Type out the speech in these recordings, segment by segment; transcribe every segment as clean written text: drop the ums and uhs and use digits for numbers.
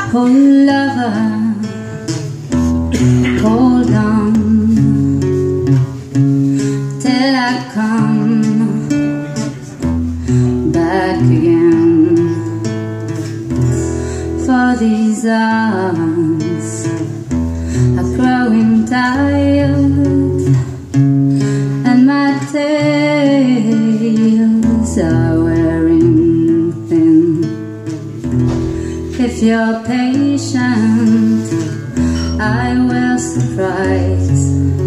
Oh lover, hold on till I come back again. For these arms are growing tired, and my tails are wearing thin. If you're patient, I will surprise.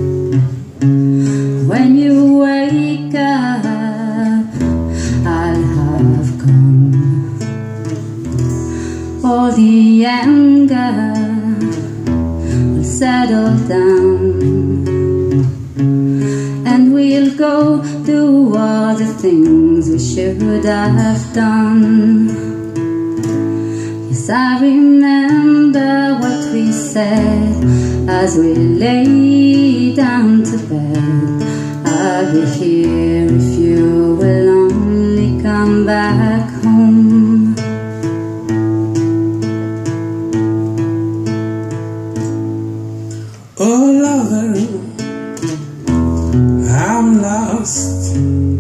When you wake up, I'll have gone. All the anger will settle down, and we'll go do all the things we should have done. Yes, I remember what we said as we lay down to bed. I'll be here if you will only come back home. Oh lover, I'm lost,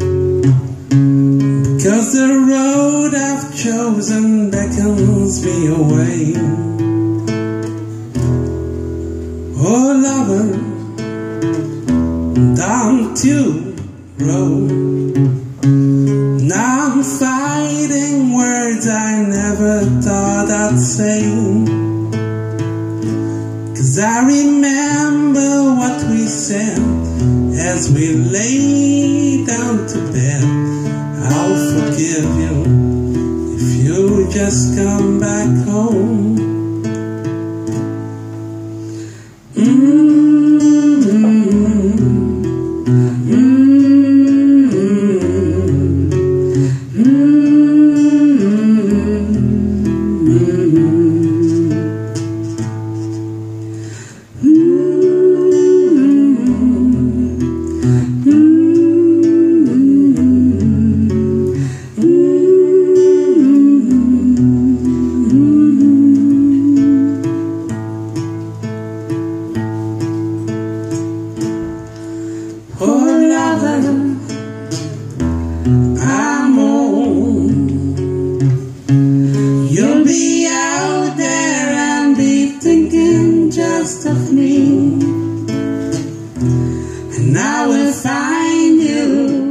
because the road I've chosen beckons me away. Oh lover, don't you row. Now I'm fighting words I never thought I'd say, 'cause I remember what we said as we lay down to bed. I'll forgive you if you just come back home. Oh lover, I'm old. You'll be out there and be thinking just of me, and I will find you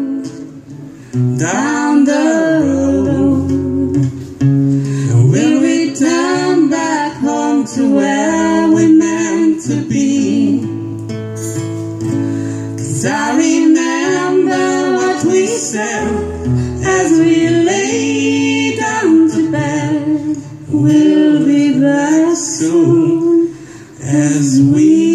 down the road, and we'll return back home to where we meant to be. 'Cause I remember what we said as we lay down to bed. We'll be back soon as we